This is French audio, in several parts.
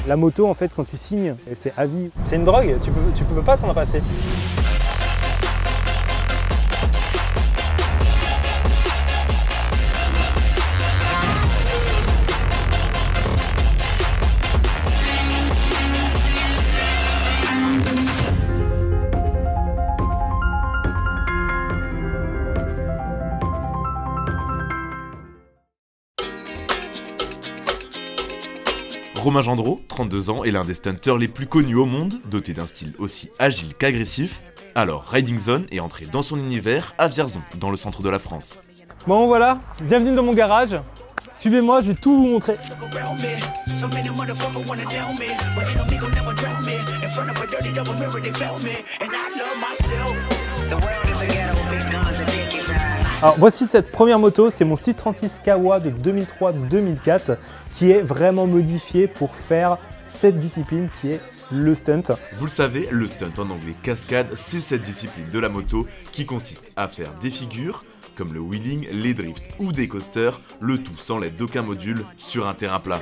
La moto, en fait, quand tu signes, c'est à vie. C'est une drogue, tu peux pas t'en passer. Romain Gendreau, 32 ans, est l'un des stunters les plus connus au monde, doté d'un style aussi agile qu'agressif. Alors, Riding Zone est entré dans son univers à Vierzon, dans le centre de la France. Bon voilà, bienvenue dans mon garage. Suivez-moi, je vais tout vous montrer. Alors voici cette première moto, c'est mon 636 Kawa de 2003-2004 qui est vraiment modifié pour faire cette discipline qui est le stunt. Vous le savez, le stunt en anglais cascade, c'est cette discipline de la moto qui consiste à faire des figures comme le wheeling, les drifts ou des coasters, le tout sans l'aide d'aucun module sur un terrain plat.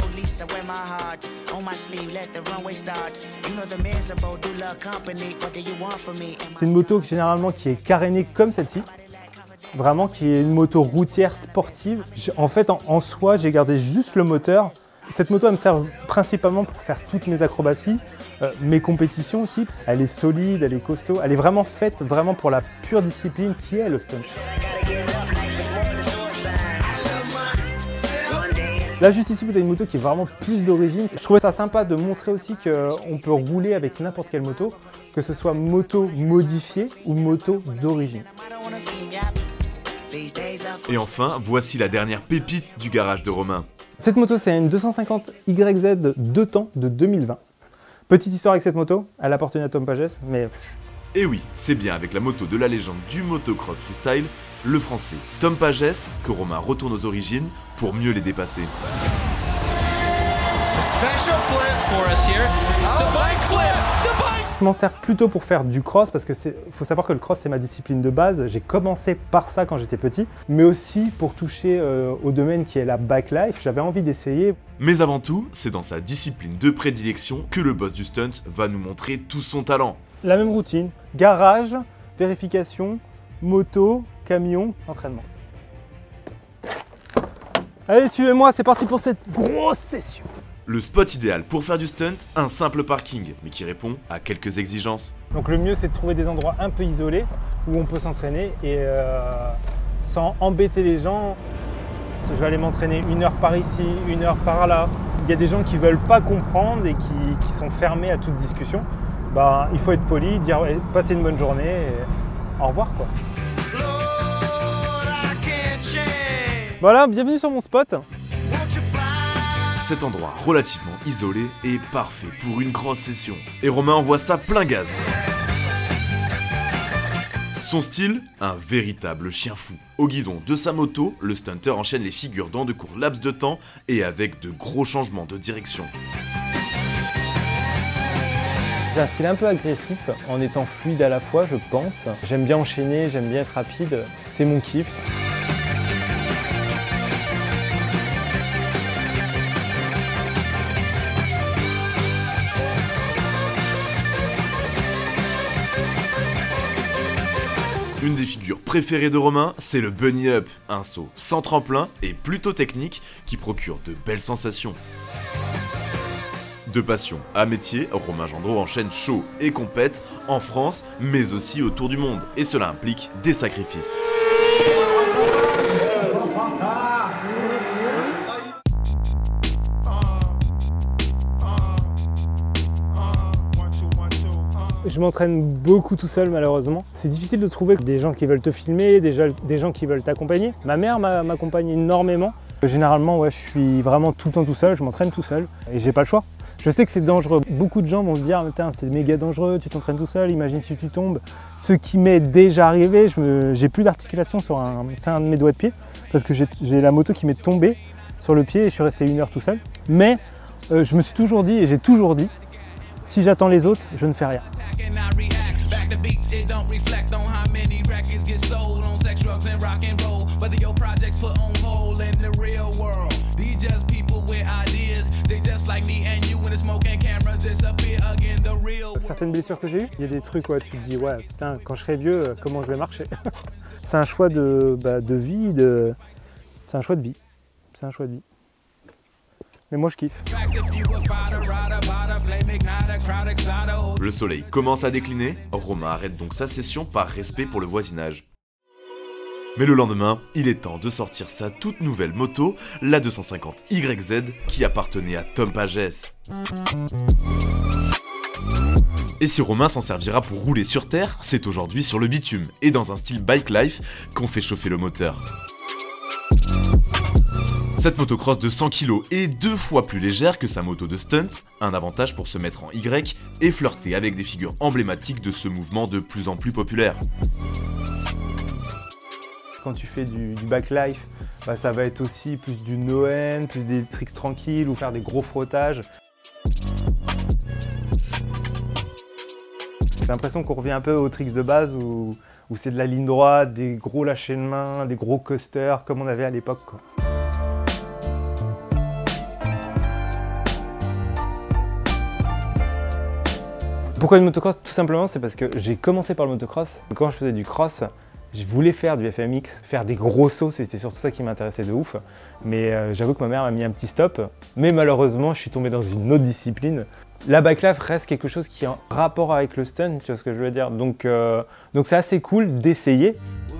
C'est une moto généralement qui est carénée comme celle-ci. Vraiment qui est une moto routière sportive. En fait, en soi, j'ai gardé juste le moteur. Cette moto, elle me sert principalement pour faire toutes mes acrobaties, mes compétitions aussi. Elle est solide, elle est costaud. Elle est vraiment faite vraiment pour la pure discipline qui est le stunt. Là, juste ici, vous avez une moto qui est vraiment plus d'origine. Je trouvais ça sympa de montrer aussi qu'on peut rouler avec n'importe quelle moto, que ce soit moto modifiée ou moto d'origine. Et enfin, voici la dernière pépite du garage de Romain. Cette moto, c'est une 250 YZ 2 temps de 2020. Petite histoire avec cette moto, elle appartenait à Tom Pages, mais... Et oui, c'est bien avec la moto de la légende du motocross freestyle, le français Tom Pages, que Romain retourne aux origines pour mieux les dépasser. Je m'en sers plutôt pour faire du cross parce que faut savoir que le cross c'est ma discipline de base. J'ai commencé par ça quand j'étais petit, mais aussi pour toucher au domaine qui est la bike-life. J'avais envie d'essayer. Mais avant tout, c'est dans sa discipline de prédilection que le boss du stunt va nous montrer tout son talent. La même routine, garage, vérification, moto, camion, entraînement. Allez, suivez-moi, c'est parti pour cette grosse session. Le spot idéal pour faire du stunt, un simple parking, mais qui répond à quelques exigences. Donc le mieux c'est de trouver des endroits un peu isolés où on peut s'entraîner et sans embêter les gens. Je vais aller m'entraîner 1 heure par ici, 1 heure par là. Il y a des gens qui ne veulent pas comprendre et qui sont fermés à toute discussion. Bah, il faut être poli, dire passez une bonne journée et au revoir quoi. Voilà, bienvenue sur mon spot. Cet endroit relativement isolé est parfait pour une grosse session. Et Romain envoie ça plein gaz. Son style, un véritable chien fou. Au guidon de sa moto, le stunter enchaîne les figures dans de courts laps de temps et avec de gros changements de direction. J'ai un style un peu agressif en étant fluide à la fois, je pense. J'aime bien enchaîner, j'aime bien être rapide, c'est mon kiff. Une des figures préférées de Romain, c'est le bunny up, un saut sans tremplin et plutôt technique qui procure de belles sensations. De passion à métier, Romain Gendreau enchaîne show et compète en France, mais aussi autour du monde, et cela implique des sacrifices. Je m'entraîne beaucoup tout seul malheureusement. C'est difficile de trouver des gens qui veulent te filmer, des gens qui veulent t'accompagner. Ma mère m'accompagne énormément. Généralement, ouais, je suis vraiment tout le temps tout seul, je m'entraîne tout seul et j'ai pas le choix. Je sais que c'est dangereux. Beaucoup de gens vont se dire « c'est méga dangereux, tu t'entraînes tout seul, imagine si tu tombes ». Ce qui m'est déjà arrivé, j'ai plus d'articulation sur un de mes doigts de pied parce que j'ai la moto qui m'est tombée sur le pied et je suis resté 1 heure tout seul. Mais je me suis toujours dit et j'ai toujours dit « si j'attends les autres, je ne fais rien ». Certaines blessures que j'ai eues, il y a des trucs où tu te dis ouais putain quand je serai vieux comment je vais marcher. C'est un choix de vie, c'est un choix de vie. C'est un choix de vie. Mais moi je kiffe. Le soleil commence à décliner, Romain arrête donc sa session par respect pour le voisinage. Mais le lendemain, il est temps de sortir sa toute nouvelle moto, la 250 YZ, qui appartenait à Tom Pages. Et si Romain s'en servira pour rouler sur terre, c'est aujourd'hui sur le bitume, et dans un style bike life, qu'on fait chauffer le moteur. Cette motocross de 100 kg est 2 fois plus légère que sa moto de stunt, un avantage pour se mettre en Y et flirter avec des figures emblématiques de ce mouvement de plus en plus populaire. Quand tu fais du backlife, ça va être aussi plus du no-end, plus des tricks tranquilles ou faire des gros frottages. J'ai l'impression qu'on revient un peu aux tricks de base où c'est de la ligne droite, des gros lâchers de main, des gros coasters comme on avait à l'époque. Pourquoi une motocross? Tout simplement, c'est parce que j'ai commencé par le motocross. Quand je faisais du cross, je voulais faire du FMX, faire des gros sauts, c'était surtout ça qui m'intéressait de ouf. Mais j'avoue que ma mère m'a mis un petit stop. Mais malheureusement, je suis tombé dans une autre discipline. La backlife reste quelque chose qui est en rapport avec le stunt, tu vois ce que je veux dire. Donc c'est assez cool d'essayer.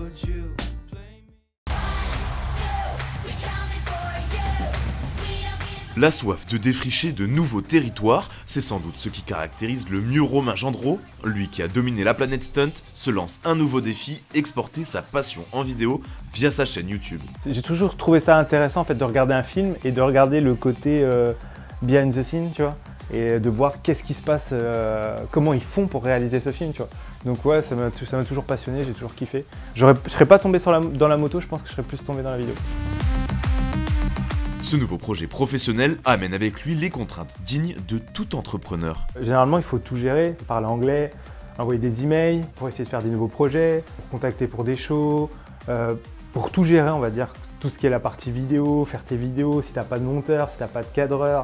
La soif de défricher de nouveaux territoires, c'est sans doute ce qui caractérise le mieux Romain Gendreau. Lui qui a dominé la planète stunt, se lance un nouveau défi, exporter sa passion en vidéo via sa chaîne YouTube. J'ai toujours trouvé ça intéressant en fait de regarder un film et de regarder le côté behind the scene, tu vois, et de voir qu'est-ce qui se passe, comment ils font pour réaliser ce film, tu vois. Donc ouais, ça m'a toujours passionné, j'ai toujours kiffé. Je serais pas tombé dans la moto, je pense que je serais plus tombé dans la vidéo. Ce nouveau projet professionnel amène avec lui les contraintes dignes de tout entrepreneur. Généralement, il faut tout gérer, parler anglais, envoyer des emails pour essayer de faire des nouveaux projets, contacter pour des shows, pour tout gérer, on va dire, tout ce qui est la partie vidéo, faire tes vidéos, si t'as pas de monteur, si t'as pas de cadreur.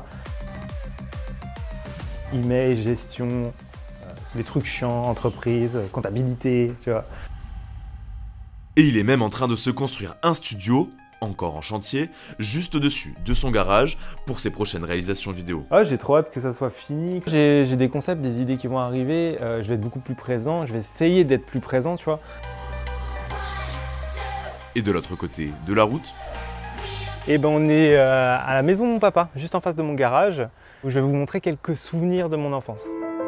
Email, gestion, les trucs chiants, entreprise, comptabilité, tu vois. Et il est même en train de se construire un studio, encore en chantier, juste au-dessus de son garage pour ses prochaines réalisations vidéo. Ah, j'ai trop hâte que ça soit fini. J'ai des concepts, des idées qui vont arriver, je vais être beaucoup plus présent, je vais essayer d'être plus présent, tu vois. Et de l'autre côté de la route, et ben on est à la maison de mon papa, juste en face de mon garage, où je vais vous montrer quelques souvenirs de mon enfance.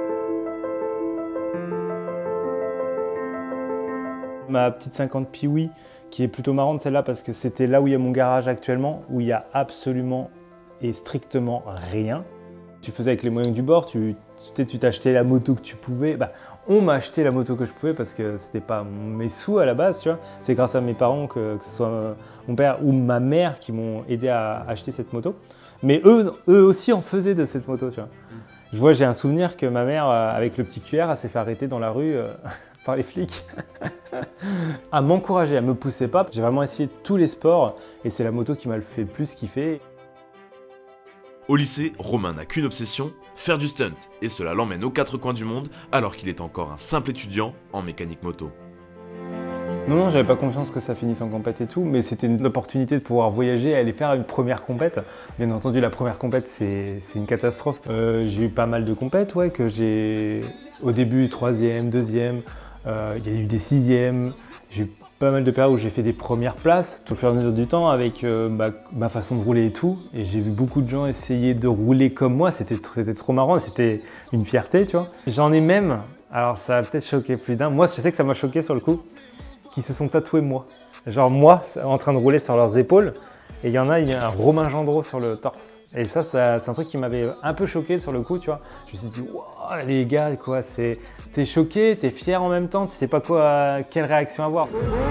Ma petite 50 Piwi, qui est plutôt marrante celle-là parce que c'était là où il y a mon garage actuellement, où il n'y a absolument et strictement rien. Tu faisais avec les moyens du bord, tu t'achetais la moto que tu pouvais. On m'a acheté la moto que je pouvais parce que c'était pas mes sous à la base, tu vois. C'est grâce à mes parents, que ce soit mon père ou ma mère qui m'ont aidé à acheter cette moto. Mais eux aussi en faisaient de cette moto, tu vois. J'ai un souvenir que ma mère, avec le petit QR, elle s'est fait arrêter dans la rue par les flics. À m'encourager, à me pousser pas. J'ai vraiment essayé tous les sports et c'est la moto qui m'a le fait le plus kiffer. Au lycée, Romain n'a qu'une obsession, faire du stunt, et cela l'emmène aux quatre coins du monde alors qu'il est encore un simple étudiant en mécanique moto. Non, j'avais pas confiance que ça finisse en compète et tout, mais c'était une opportunité de pouvoir voyager et aller faire une première compète. Bien entendu, la première compète, c'est une catastrophe. J'ai eu pas mal de compètes, ouais, que j'ai au début 3e, 2e, il y a eu des 6e, j'ai eu pas mal de périodes où j'ai fait des premières places, au fur et à mesure du temps, avec ma façon de rouler et tout. Et j'ai vu beaucoup de gens essayer de rouler comme moi, c'était trop marrant, c'était une fierté, tu vois. J'en ai même, alors ça a peut-être choqué plus d'un, moi je sais que ça m'a choqué sur le coup, qui se sont tatoués moi. Genre moi, en train de rouler sur leurs épaules, et il y en a, il y a un Romain Gendreau sur le torse. Et ça c'est un truc qui m'avait un peu choqué sur le coup, tu vois. Je me suis dit, wow, les gars, quoi, t'es choqué, t'es fier en même temps, tu sais pas quelle réaction avoir.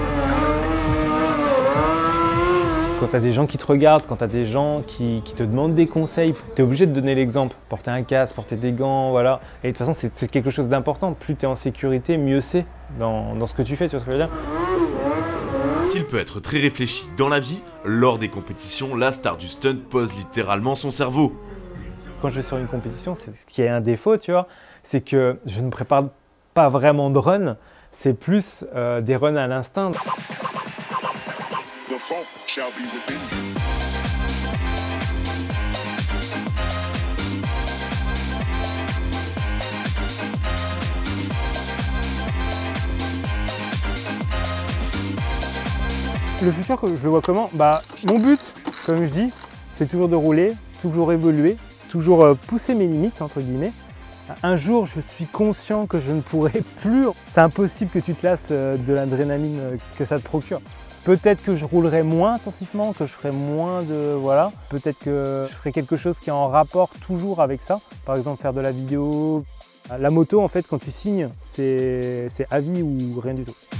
Quand t'as des gens qui te regardent, quand t'as des gens qui te demandent des conseils, t'es obligé de donner l'exemple. Porter un casque, porter des gants, voilà. Et de toute façon, c'est quelque chose d'important. Plus t'es en sécurité, mieux c'est dans ce que tu fais, tu vois ce que je veux dire? style peut être très réfléchi dans la vie, lors des compétitions, la star du stunt pose littéralement son cerveau. Quand je vais sur une compétition, c'est ce qui est un défaut, tu vois, c'est que je ne prépare pas vraiment de run, c'est plus des runs à l'instinct. Le futur, je le vois comment? Mon but, comme je dis, c'est toujours de rouler, toujours évoluer, toujours pousser mes limites, entre guillemets. Un jour, je suis conscient que je ne pourrai plus. C'est impossible que tu te lasses de l'adrénaline que ça te procure. Peut-être que je roulerai moins intensivement, que je ferai moins de... Voilà. Peut-être que je ferai quelque chose qui est en rapport toujours avec ça. Par exemple, faire de la vidéo. La moto, en fait, quand tu signes, c'est à vie ou rien du tout.